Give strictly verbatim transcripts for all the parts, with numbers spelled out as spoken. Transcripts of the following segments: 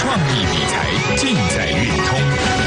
创意理财尽在运通。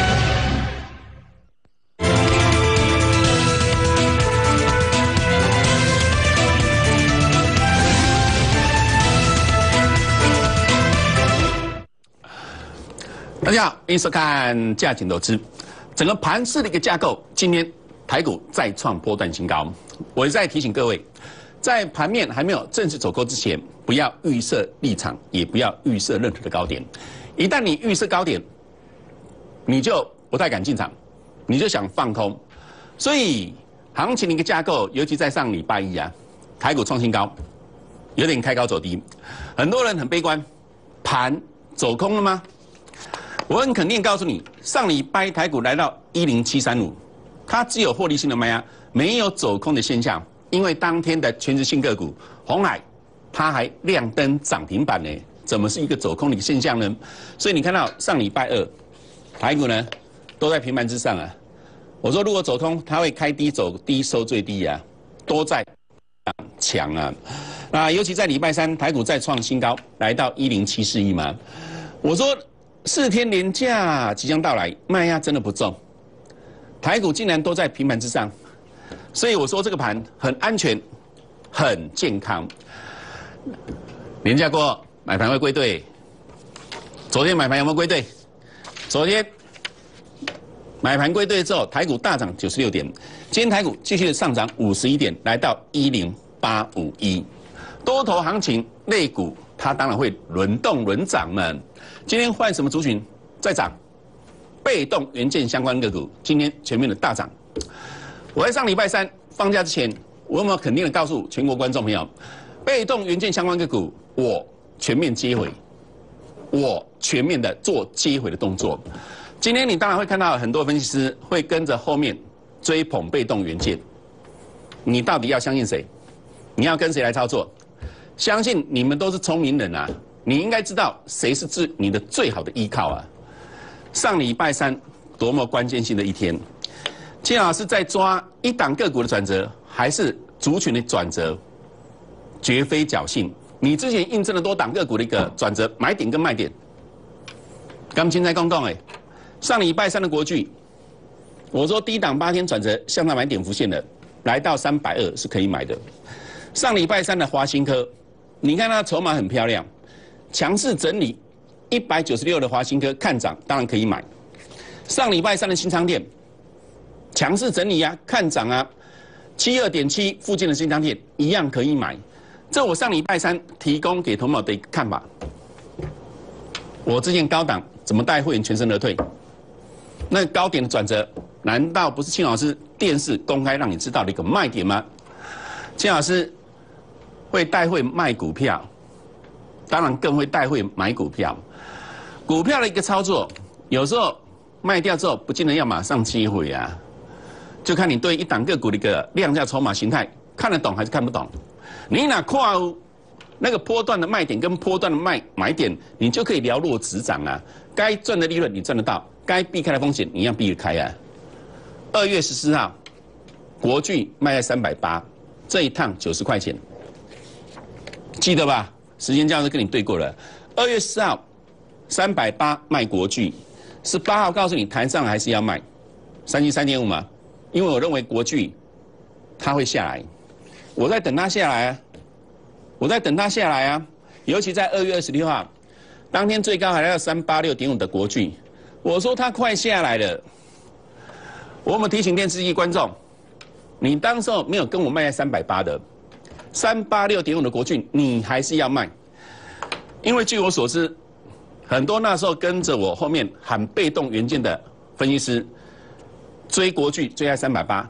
大家好，欢迎收看价钱投资。整个盘势的一个架构，今天台股再创波段新高。我再提醒各位，在盘面还没有正式走高之前，不要预设立场，也不要预设任何的高点。一旦你预设高点，你就不太敢进场，你就想放空。所以行情的一个架构，尤其在上礼拜一啊，台股创新高，有点开高走低，很多人很悲观，盘走空了吗？我很肯定告诉你，上礼拜台股来到一零七三五，它只有获利性的卖压，没有走空的现象。因为当天的全指性个股鸿海，它还亮灯涨停板呢，怎么是一个走空的一个现象呢？所以你看到上礼拜二台股呢都在平盘之上啊。我说如果走空，它会开低走低收最低啊，都在强啊。那尤其在礼拜三台股再创新高，来到一零七四一嘛。我说。四天连假即将到来，卖压真的不重，台股竟然都在平盘之上，所以我说这个盘很安全，很健康。连假过后买盘会归队，昨天买盘有没有归队？昨天买盘归队之后，台股大涨九十六点，今天台股继续的上涨五十一点，来到一零八五一，多头行情类股它当然会轮动轮涨嘛。今天换什么族群在涨？被动元件相关个股今天全面的大涨。我在上礼拜三放假之前，我有没有肯定的告诉全国观众朋友，被动元件相关个股我全面接回，我全面的做接回的动作。今天你当然会看到很多分析师会跟着后面追捧被动元件，你到底要相信谁？你要跟谁来操作？相信你们都是聪明人啊！你应该知道谁是最你的最好的依靠啊！上礼拜三多么关键性的一天，金老师在抓一档个股的转折，还是族群的转折，绝非侥幸。你之前印证了多档个股的一个转折买点跟卖点。刚今在公共哎，上礼拜三的国巨，我说低档八天转折向上买点浮现了，来到三百二是可以买的。上礼拜三的华新科，你看它筹码很漂亮。强势整理一百九十六的华新科看涨，当然可以买。上礼拜三的新昌店强势整理啊，看涨啊，七二点七附近的新昌店一样可以买。这我上礼拜三提供给同胞的一个看法。我之前高档怎么带会员全身而退？那高点的转折，难道不是庆老师电视公开让你知道的一个卖点吗？庆老师会带会卖股票。当然更会带会买股票，股票的一个操作，有时候卖掉之后，不见得要马上接回啊，就看你对一档个股的一个量价筹码形态看得懂还是看不懂。你哪跨那个波段的卖点跟波段的卖买点，你就可以了若指掌啊。该赚的利润你赚得到，该避开的风险你一样避得开啊。二月十四号，国巨卖在三百八，这一趟九十块钱，记得吧？时间教授跟你对过了，二月四号三百八卖国巨，十八号告诉你弹上还是要卖，三七三点五嘛，因为我认为国巨它会下来，我在等它下来啊，我在等它下来啊，尤其在二月二十六号，当天最高还来到三八六点五的国巨，我说它快下来了，我们提醒电视机观众，你当时候没有跟我卖在三百八的。三八六点五的国巨，你还是要卖，因为据我所知，很多那时候跟着我后面喊被动元件的分析师，追国巨追在三百八，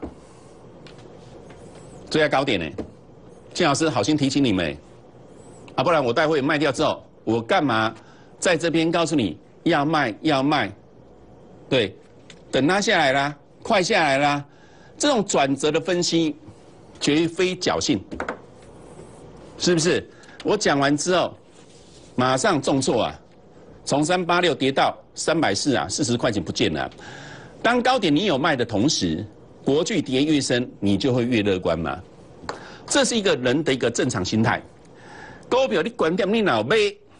追在高点呢。金老师好心提醒你们，啊，不然我待会卖掉之后，我干嘛在这边告诉你要卖要卖？对，等它下来啦，快下来啦，这种转折的分析绝非侥幸。是不是？我讲完之后，马上重挫啊！从三八六跌到三百四啊，四十块钱不见了。当高点你有卖的同时，国巨跌越深，你就会越乐观嘛。这是一个人的一个正常心态。股票你管点你老买，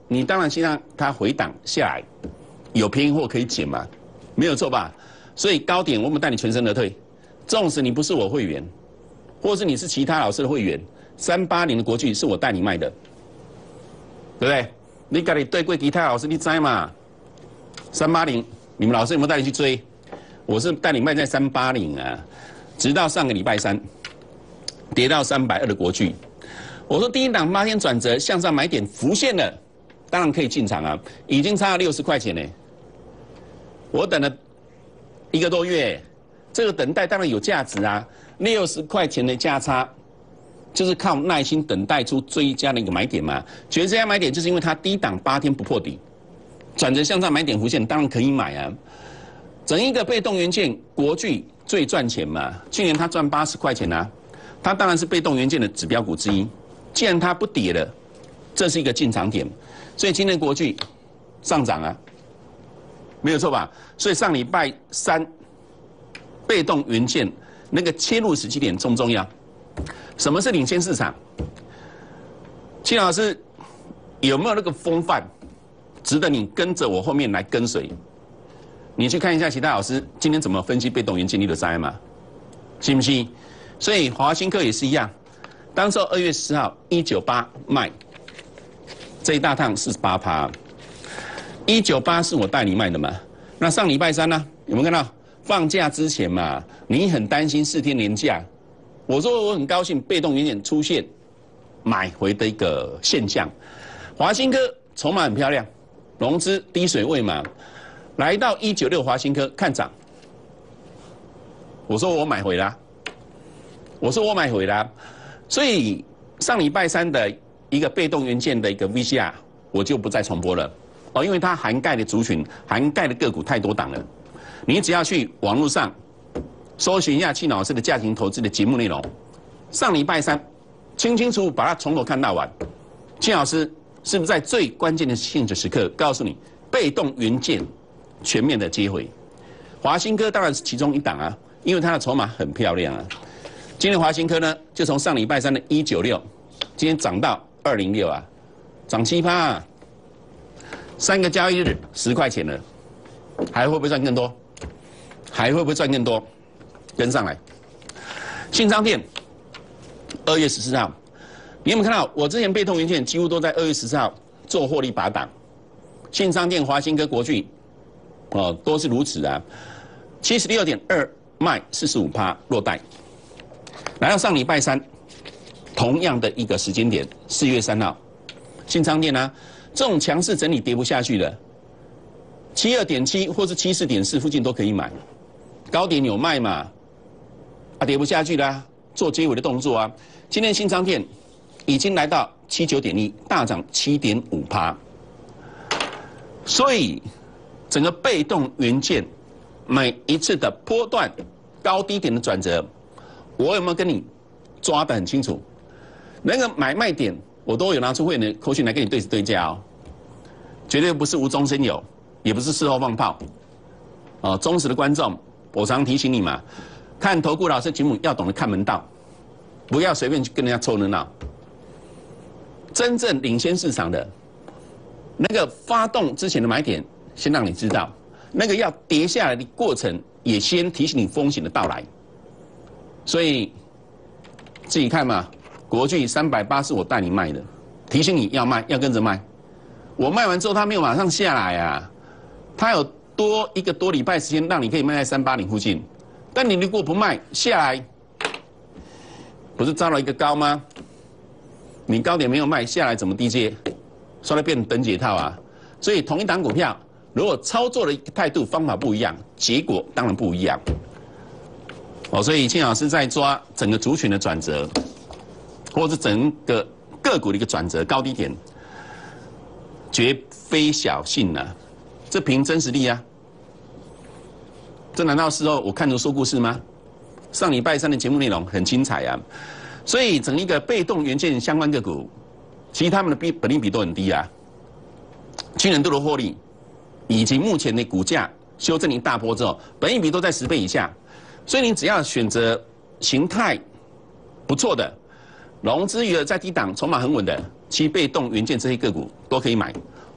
你当然先让它回档下来，有便宜货可以捡嘛，没有错吧？所以高点我们带你全身而退，纵使你不是我会员，或是你是其他老师的会员，三八零的国巨是我带你卖的，对不对？你家里对过其他老师，你知嘛？三八零，你们老师有没有带你去追？我是带你卖在三八零啊，直到上个礼拜三，跌到三百二的国巨，我说第一档八天转折向上买点浮现了。当然可以进场啊，已经差了六十块钱呢。我等了一个多月，这个等待当然有价值啊。六十块钱的价差，就是靠耐心等待出追加的一个买点嘛。觉得这家买点就是因为它低档八天不破底，转折向上买点弧线，当然可以买啊。整一个被动元件，国巨最赚钱嘛。去年它赚八十块钱啊，它当然是被动元件的指标股之一。既然它不跌了，这是一个进场点。所以今天国巨上涨啊，没有错吧？所以上礼拜三被动元件那个切入时机点重不重要？什么是领先市场？秦老师有没有那个风范，值得你跟着我后面来跟随？你去看一下其他老师今天怎么分析被动元件，你的灾嘛，信不信？所以华新科也是一样，当时二月十号一九八卖。这一大趟四十八趴，一九八是我带你卖的嘛？那上礼拜三呢？有没有看到放假之前嘛？你很担心四天连假，我说我很高兴，被动元件出现买回的一个现象。华新科筹码很漂亮，融资低水位嘛，来到一九六华新科看涨，我说我买回啦，我说我买回啦，所以上礼拜三的。一个被动元件的一个 V C R， 我就不再重播了哦，因为它涵盖的族群、涵盖的个股太多档了。你只要去网络上搜寻一下庆老师的价值投资的节目内容，上礼拜三清清楚楚把它从头看到完。庆老师是不是在最关键的性质时刻告诉你被动元件全面的接回？华新科当然是其中一档啊，因为它的筹码很漂亮啊。今天华新科呢，就从上礼拜三的一九六，今天涨到二零六啊，涨七趴啊，三个交易日十块钱了，还会不会赚更多？还会不会赚更多？跟上来。信昌电，二月十四号，你有没有看到我之前被动元件几乎都在二月十四号做获利拔档？信昌电、华新科、国巨，哦，都是如此啊。七十六点二卖四十五趴落袋，来到上礼拜三。同样的一个时间点，四月三号，信昌电啊，这种强势整理跌不下去的，七二点七或是七四点四附近都可以买，高点有卖嘛，啊跌不下去啦，做接尾的动作啊。今天信昌电已经来到七九点一，大涨七点五趴，所以整个被动元件每一次的波段高低点的转折，我有没有跟你抓得很清楚？那个买卖点，我都有拿出会员的口讯来跟你对对价哦，绝对不是无中生有，也不是事后放炮。哦，忠实的观众，我常提醒你嘛，看投顾老师节目要懂得看门道，不要随便去跟人家凑热闹。真正领先市场的，那个发动之前的买点，先让你知道；那个要跌下来的过程，也先提醒你风险的到来。所以自己看嘛。国巨三百八是我带你卖的，提醒你要卖，要跟着卖。我卖完之后，它没有马上下来啊，它有多一个多礼拜时间让你可以卖在三八零附近。但你如果不卖下来，不是招了一个高吗？你高点没有卖下来，怎么低接？说来变成等解套啊！所以同一档股票，如果操作的一个态度方法不一样，结果当然不一样。哦，所以庆老师在抓整个族群的转折。或是整个个股的一个转折高低点，绝非小幸啊！这凭真实力啊！这难道事后我看着说故事吗？上礼拜三的节目内容很精彩啊！所以整一个被动元件相关个股，其实他们的比本利比都很低啊，去年度的获利，以及目前的股价修正一大波之后，本益比都在十倍以下，所以你只要选择形态不错的。融资余额在低档，筹码很稳的，其被动元件这些个股都可以买。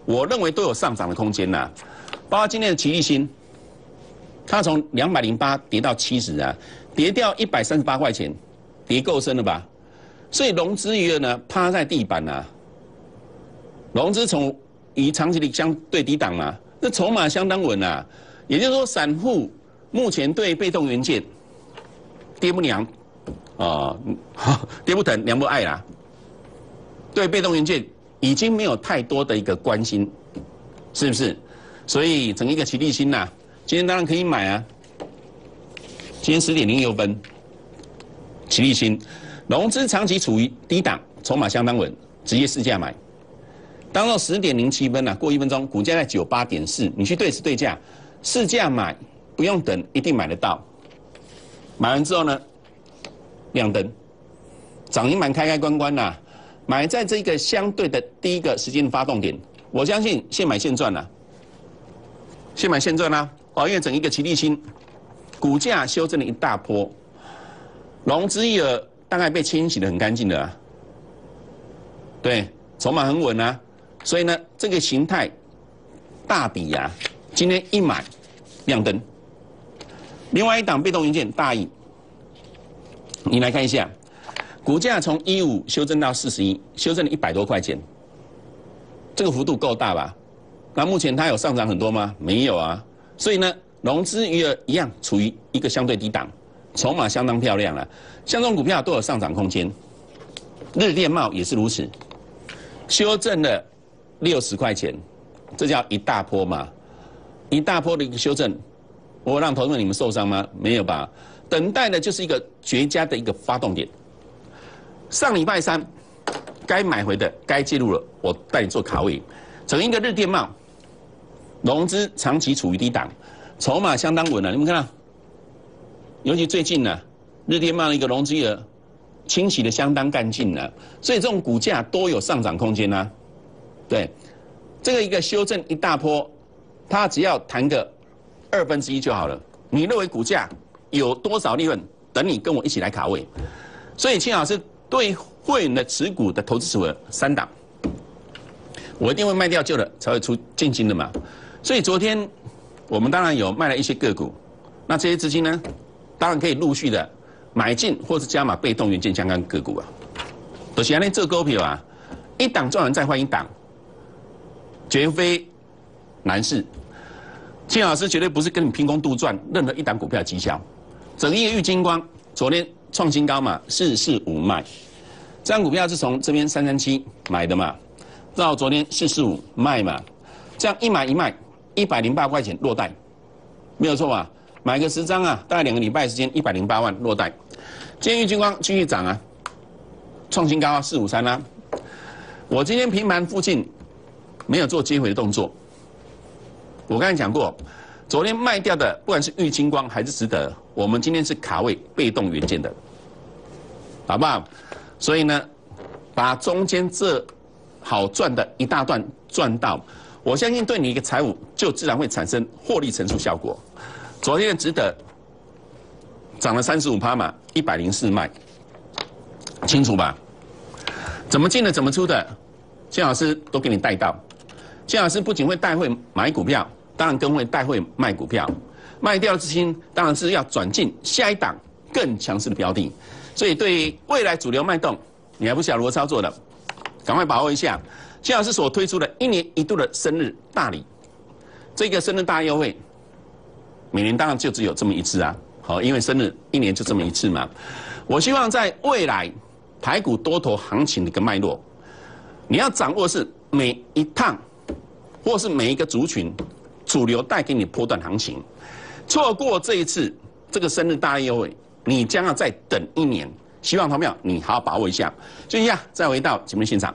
我认为都有上涨的空间呐。包括今天的奇力新，它从两百零八跌到七十啊，跌掉一百三十八块钱，跌够深了吧？所以融资余额呢趴在地板啊，融资从以长期的相对低档嘛，那筹码相当稳啊。也就是说，散户目前对被动元件跌不娘，啊、呃，跌不疼娘不爱啦。对被动元件已经没有太多的一个关心，是不是？所以整一个奇力新呐，今天当然可以买啊。今天十点零六分，奇力新融资长期处于低档，筹码相当稳，直接市价买。当到十点零七分啊，过一分钟，股价在九八点四，你去对时对价。市价买，不用等，一定买得到。买完之后呢，亮灯，涨停板开开关关啦。买在这个相对的第一个时间发动点，我相信现买现赚啦，现买现赚啦。哦，因为整一个奇力新股价修正了一大波，融资余额大概被清洗得很干净的、啊，对，筹码很稳啊。所以呢，这个形态大底呀、啊。今天一买亮灯，另外一档被动元件大益，你来看一下，股价从一五修正到四十一，修正了一百多块钱，这个幅度够大吧？那目前它有上涨很多吗？没有啊。所以呢，融资余额一样处于一个相对低档，筹码相当漂亮了。像这种股票都有上涨空间，日电茂也是如此，修正了六十块钱，这叫一大波嘛。一大波的一个修正，我让投资者你们受伤吗？没有吧？等待的就是一个绝佳的一个发动点。上礼拜三，该买回的、该介入了，我带你做卡位。整一个日电茂，融资长期处于低档，筹码相当稳了。你们看到，尤其最近呢，日电茂的一个融资余额清洗的相当干净了，所以这种股价都有上涨空间啊。对，这个一个修正一大波。它只要弹个二分之一就好了。你认为股价有多少利润？等你跟我一起来卡位。所以秦老师对会员的持股的投资组合三档，我一定会卖掉旧的，才会出进新的嘛。所以昨天我们当然有卖了一些个股，那这些资金呢，当然可以陆续的买进或是加码被动元件相关个股啊。都是安尼做股票啊，一档赚完再换一档，绝非难事。秦老师绝对不是跟你凭空杜撰任何一档股票的绩效。整一个玉晶光昨天创新高嘛，四四五卖，这张股票是从这边三三七买的嘛，到昨天四四五卖嘛，这样一买一卖，一百零八块钱落袋，没有错吧？买个十张啊，大概两个礼拜时间，一百零八万落袋。今天玉晶光继续涨啊，创新高啊，四五三啊。我今天平盘附近没有做接回的动作。我刚才讲过，昨天卖掉的，不管是玉晶光还是值得，我们今天是卡位被动元件的，好不好？所以呢，把中间这好赚的一大段赚到，我相信对你一个财务就自然会产生获利乘数效果。昨天的值得涨了三十五趴嘛，一百零四卖，清楚吧？怎么进的，怎么出的，谢老师都给你带到。谢老师不仅会带会买股票。当然更会带会卖股票，卖掉的资金当然是要转进下一档更强势的标的，所以对于未来主流脉动，你还不晓得如何操作的，赶快把握一下。谢老师所推出的一年一度的生日大礼，这个生日大优惠，每年当然就只有这么一次啊，好，因为生日一年就这么一次嘛。我希望在未来台股多头行情的一个脉络，你要掌握的是每一趟，或是每一个族群。主流带给你波段行情，错过这一次这个生日大优惠，你将要再等一年。希望同学们你好好把握一下。就这样，再回到节目现场。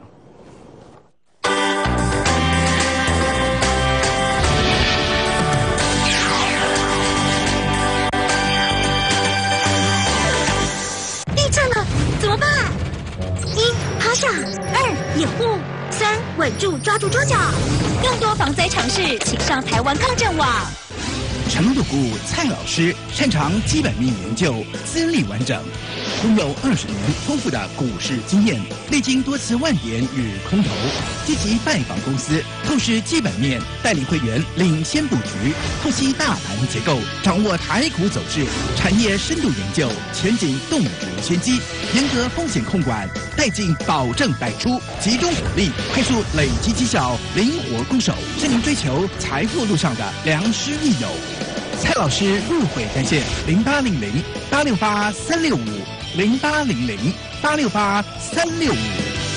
地震了，怎么办？一趴下，二掩护，三稳住抓住桌角。更多防灾常识，请上台湾抗震网。 成龙的姑蔡老师擅长基本面研究，资历完整，拥有二十年丰富的股市经验，历经多次万点与空头，积极拜访公司，透视基本面，带领会员领先布局，透析大盘结构，掌握台股走势，产业深度研究，前景洞烛先机，严格风险控管，带进保证带出，集中火力，快速累积绩效，灵活攻守，是您追求财富路上的良师益友。蔡老师入会专线零八零零八六八三六五零八零零八六八三六五。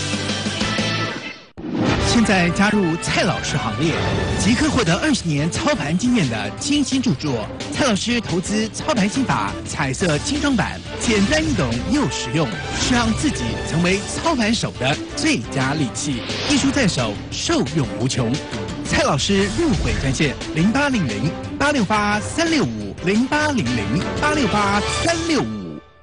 现在加入蔡老师行列，即刻获得二十年操盘经验的精心著作《蔡老师投资操盘心法》彩色精装版，简单易懂又实用，是让自己成为操盘手的最佳利器。一书在手，受用无穷。蔡老师入会专线零八零零八六八三六五零八零零八六八三六五。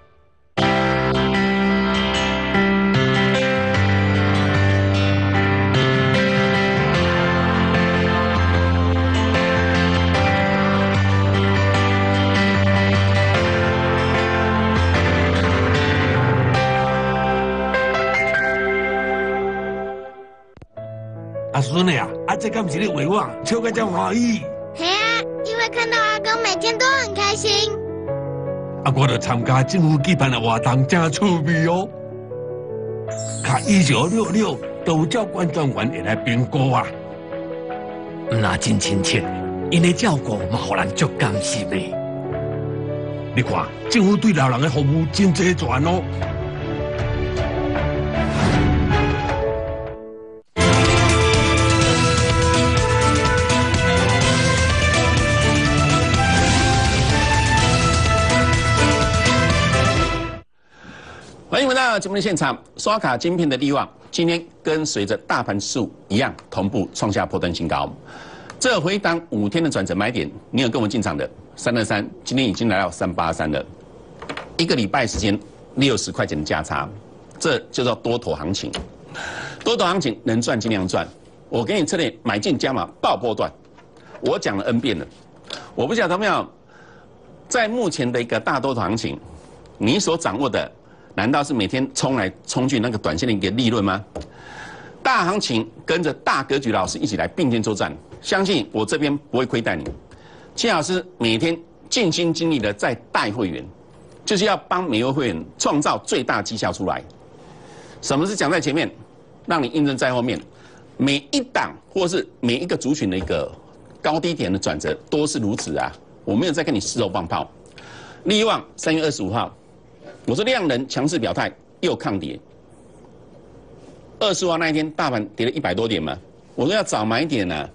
阿孙的啊，啊这敢不是你为我笑个这欢喜？ 嘿啊，因为看到阿公每天都很开心。 啊，我著参加政府举办的活动，真趣味哦。卡一九六六都教官专员会来评估啊。 那真亲切，因的照顾嘛，互人足甘心的。 你看，政府对老人的服务真齐全哦。 欢迎回到节目的现场，刷卡晶片的力旺今天跟随着大盘指数一样，同步创下波段新高。这回档五天的转折买点，你有跟我进场的三二三，今天已经来到三八三了，一个礼拜时间六十块钱的价差，这就叫多头行情。多头行情能赚尽量赚，我给你策略买进加码爆波段，我讲了 N 遍了。我不晓得有没有在目前的一个大多头行情，你所掌握的。难道是每天冲来冲去那个短线的一个利润吗？大行情跟着大格局老师一起来并肩作战，相信我这边不会亏待你。谢老师每天尽心尽力的在带会员，就是要帮每位会员创造最大绩效出来。什么是讲在前面，让你印证在后面？每一档或是每一个族群的一个高低点的转折都是如此啊！我没有在跟你事后放炮。力旺三月二十五号。我说量能强势表态，又抗跌。二十号那一天，大盘跌了一百多点嘛，我说要早买点呢、啊。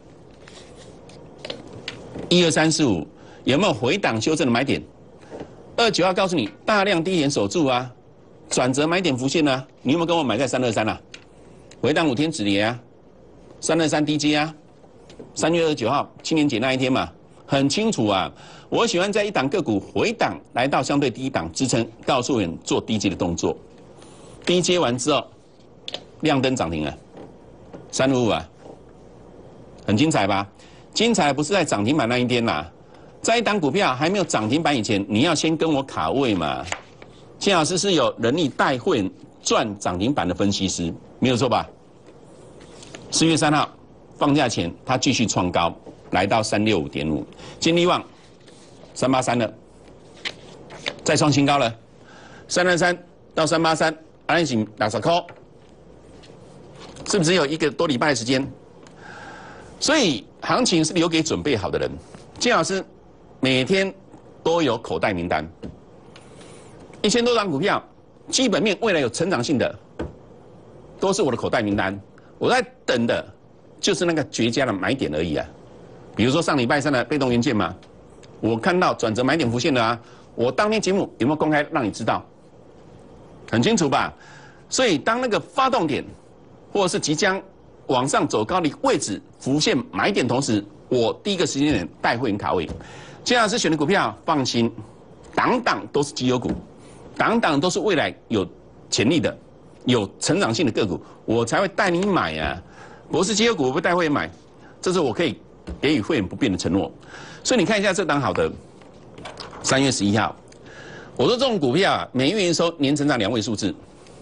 一二三四五有没有回档修正的买点？二九号告诉你大量低点守住啊，转折买点浮现啊，你有没有跟我买在三二三啊？回档五天止跌啊，三二三低接啊，三月二十九号青年节那一天嘛，很清楚啊。我喜欢在一档个股回档来到相对低档支撑，告诉人做低接的动作。低接完之后，亮灯涨停了，三五五啊，很精彩吧？精彩不是在涨停板那一天啦，在一档股票还没有涨停板以前，你要先跟我卡位嘛。谢老师是有能力带会员赚涨停板的分析师，没有错吧？四月三号放假前，他继续创高，来到三六五点五，金力旺。三八三了，再创新高了，三二三到三八三，安行两十块，是不是有一个多礼拜的时间？所以行情是留给准备好的人。金老师每天都有口袋名单，一千多张股票，基本面未来有成长性的，都是我的口袋名单。我在等的就是那个绝佳的买点而已啊。比如说上礼拜三的被动元件嘛。我看到转折买点浮现了啊！我当天节目有没有公开让你知道？很清楚吧？所以当那个发动点，或者是即将往上走高的位置浮现买点同时，我第一个时间点带会员卡位。金老师选的股票放心，档档都是绩优股，档档都是未来有潜力的、有成长性的个股，我才会带你买啊！不是绩优股我不带会员买，这是我可以给予会员不变的承诺。所以你看一下这档好的，三月十一号，我说这种股票啊，每月营收年成长两位数字，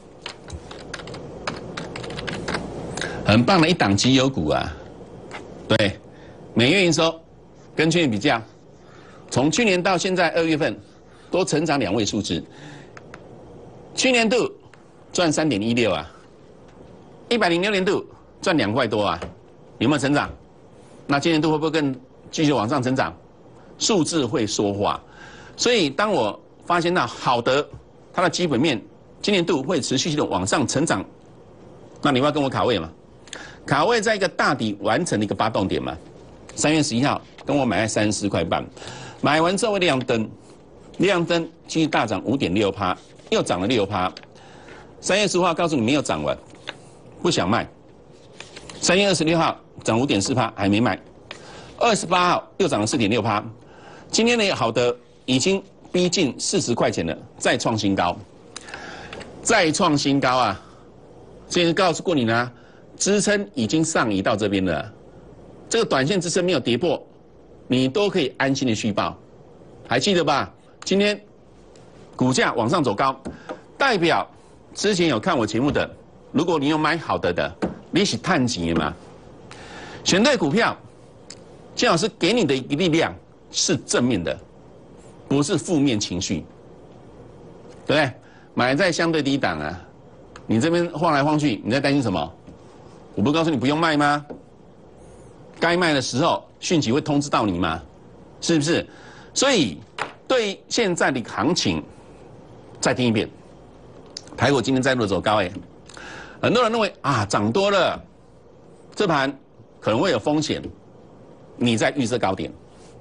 很棒的一档绩优股啊。对，每月营收跟去年比较，从去年到现在二月份都成长两位数字。去年度赚三点一六啊，一百零六年度赚两块多啊，有没有成长？那今年度会不会更继续往上成长？数字会说话，所以当我发现到好的它的基本面今年度会持续的往上成长，那你要跟我卡位嘛？卡位在一个大底完成的一个发动点嘛。三月十一号跟我买在三十四块半，买完之后亮灯，亮灯继续大涨五点六趴，又涨了六趴。三月十五号告诉你没有涨完，不想卖。三月二十六号涨五点四趴，还没卖。二十八号又涨了四点六趴。今天呢，好的已经逼近四十块钱了，再创新高，再创新高啊！之前告诉过你呢，支撑已经上移到这边了，这个短线支撑没有跌破，你都可以安心的续报，还记得吧？今天股价往上走高，代表之前有看我节目的，如果你有买好的的，你是探钱嘛？选对股票，金老师给你的一个力量是正面的，不是负面情绪，对不对？买在相对低档啊，你这边晃来晃去，你在担心什么？我不是告诉你不用卖吗？该卖的时候，讯息会通知到你嘛，是不是？所以对现在的行情，再听一遍，台股今天再度走高哎，很多人认为啊涨多了，这盘可能会有风险，你在预设高点。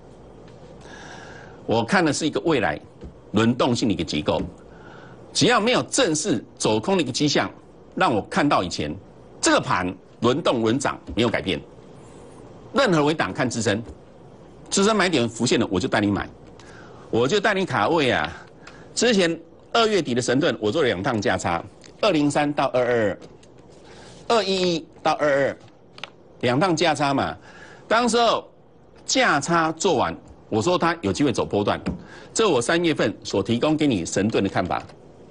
我看的是一个未来轮动性的一个结构，只要没有正式走空的一个迹象，让我看到以前这个盘轮动轮涨没有改变，任何回档看支撑，支撑买点浮现了我就带你买，我就带你卡位啊。之前二月底的神盾我做了两趟价差，二零三到二二二，二一一到二二，两趟价差嘛。当时候价差做完，我说它有机会走波段，这是我三月份所提供给你神盾的看法。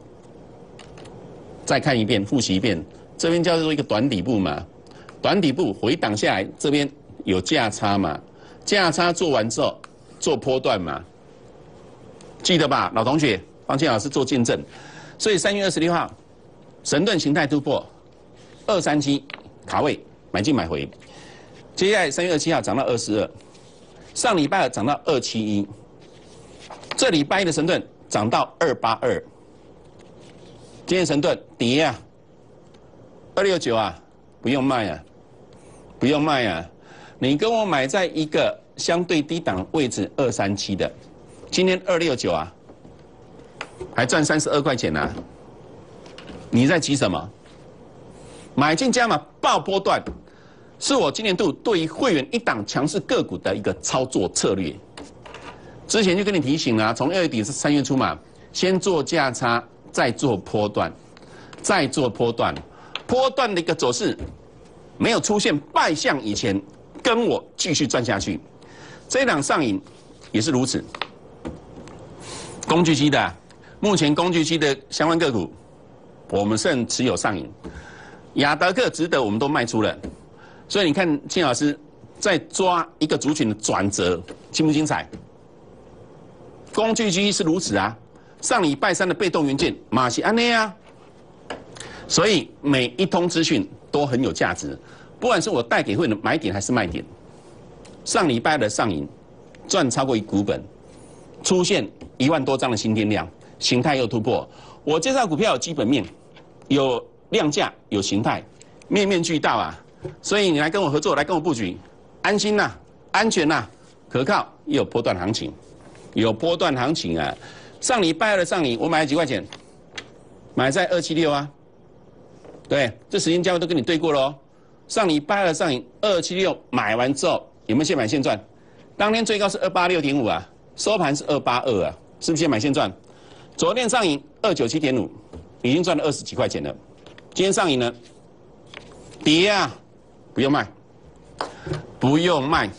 再看一遍，复习一遍，这边叫做一个短底部嘛，短底部回档下来，这边有价差嘛，价差做完之后做波段嘛，记得吧，老同学，方倩老师做见证。所以三月二十六号，神盾形态突破，二三七卡位买进买回，接下来三月二十七号涨到二十二，上礼拜二涨到二七一，这礼拜一的神盾涨到二八二，今天神盾跌啊，二六九啊，不用卖啊，不用卖啊，你跟我买在一个相对低档位置二三七的，今天二六九啊，还赚三十二块钱呢、啊，你在急什么？买进加码爆波段，是我今年度对于会员一档强势个股的一个操作策略。之前就跟你提醒了、啊，从二月底至三月初嘛，先做价差，再做波段，再做波段，波段的一个走势没有出现败相以前，跟我继续赚下去。这一档上影也是如此。工具机的、啊，目前工具机的相关个股，我们剩持有上影。亚德克值得我们都卖出了，所以你看庆老师在抓一个族群的转折，精不精彩？工具机是如此啊，上礼拜三的被动元件马西安内啊，所以每一通资讯都很有价值，不管是我带给会的买点还是卖点。上礼拜的上影赚超过一股本，出现一万多张的新天量，形态又突破。我介绍股票有基本面，有量价，有形态，面面俱到啊！所以你来跟我合作，来跟我布局，安心呐、啊，安全呐、啊，可靠，也有波段行情，有波段行情啊！上礼拜二的上影我买了几块钱？买在二七六啊，对，这时间价位都跟你对过喽。上礼拜二的上影二七六买完之后，有没有现买现赚？当天最高是二八六点五啊，收盘是二八二啊，是不是现买现赚？昨天上影二九七点五，已经赚了二十几块钱了。今天上影呢，跌啊，不用卖，不用卖，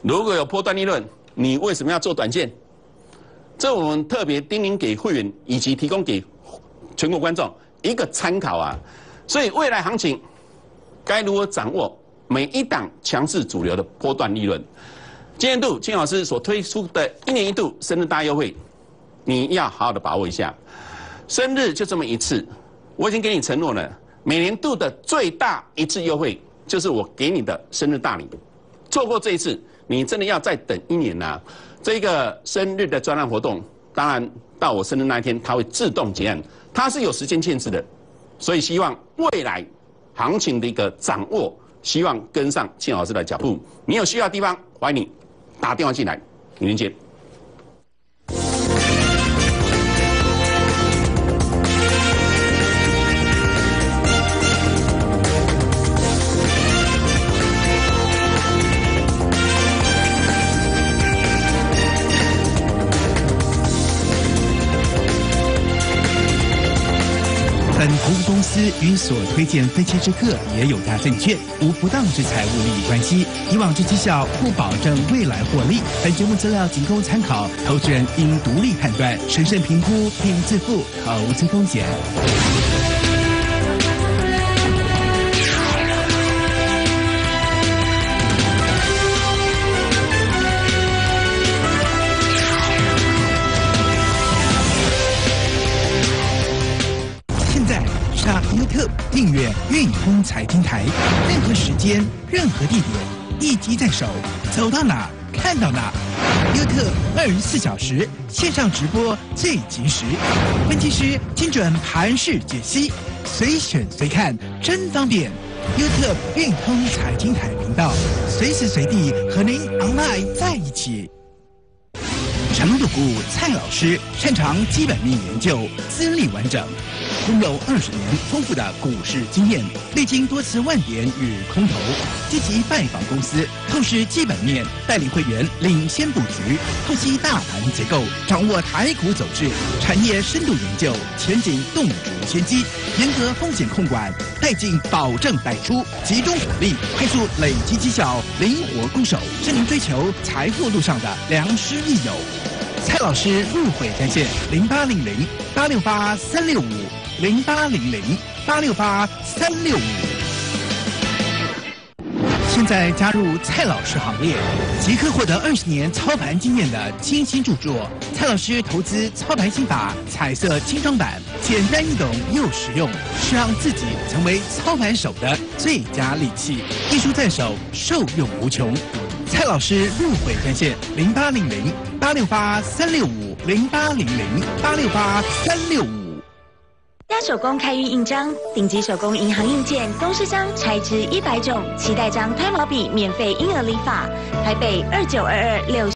如果有波段利润，你为什么要做短线？这我们特别叮咛给会员以及提供给全国观众一个参考啊。所以未来行情该如何掌握每一档强势主流的波段利润？今年度金老师所推出的一年一度生日大优惠，你要好好的把握一下。生日就这么一次，我已经给你承诺了，每年度的最大一次优惠就是我给你的生日大礼。错过这一次，你真的要再等一年啊！这个生日的专案活动，当然到我生日那一天，它会自动结案，它是有时间限制的，所以希望未来行情的一个掌握，希望跟上庆老师的脚步。你有需要的地方，欢迎你打电话进来，明天见。 本投资公司与所推荐分期之客也有大证券，无不当之财务利益关系。以往之绩效不保证未来获利。本节目资料仅供参考，投资人应独立判断、审慎评估并自负投资风险。上优特订阅运通财经台，任何时间、任何地点，一机在手，走到哪看到哪。优特二十四小时线上直播最及时，分析师精准盘势解析，随选随看，真方便。优特运通财经台频道，随时随地和您 online 在一起。长乐股蔡老师擅长基本面研究，资历完整，拥有二十年丰富的股市经验，历经多次万点与空头，积极拜访公司，透视基本面，带领会员领先布局，透析大盘结构，掌握台股走势，产业深度研究，前景洞烛先机，严格风险控管，带进保证带出，集中火力，快速累积绩效，灵活攻守，是您追求财富路上的良师益友。蔡老师入会专线零八零零八六八三六五零八零零八六八三六五。现在加入蔡老师行列，即刻获得二十年操盘经验的精心著作《蔡老师投资操盘心法》彩色精装版，简单易懂又实用，是让自己成为操盘手的最佳利器。一书在手，受用无穷。蔡老师入会专线零八零零八六八三六五零八零零八六八三六五。 家手工开运印章，顶级手工银行印件，公式箱拆支一百种，期待章、胎毛笔免费婴儿理发。台北二九二二六。